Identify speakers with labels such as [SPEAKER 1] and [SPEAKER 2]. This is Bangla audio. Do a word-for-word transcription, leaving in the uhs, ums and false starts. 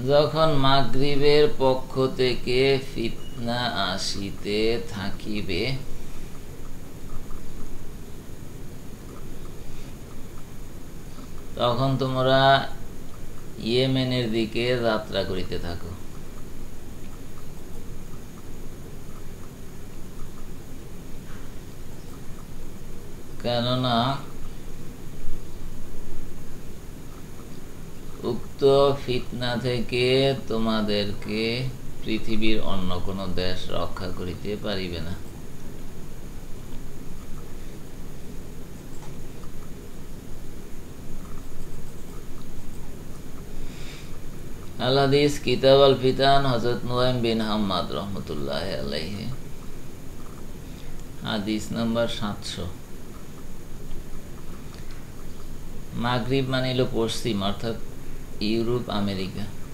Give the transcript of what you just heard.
[SPEAKER 1] যখন মাগরিবের পক্ষ থেকে ফিতনা আসিতে থাকিবে তখন তোমরা ইয়েমেনের দিকে যাত্রা করিতে থাকো। কেননা উক্ত ফিতনা থেকে তোমাদেরকে পৃথিবীর অন্য কোন দেশ রক্ষা করিতে পারিবে না। আল হাদিস কিতাব আল ফিতান হযরত নুয়াইম বিন হাম্মাদ রাহমাতুল্লাহি আলাইহি হাদিস নাম্বার সাতশো। মাগরিব মানে হলো পশ্চিম, অর্থাৎ ইউরোপ আমেরিকা।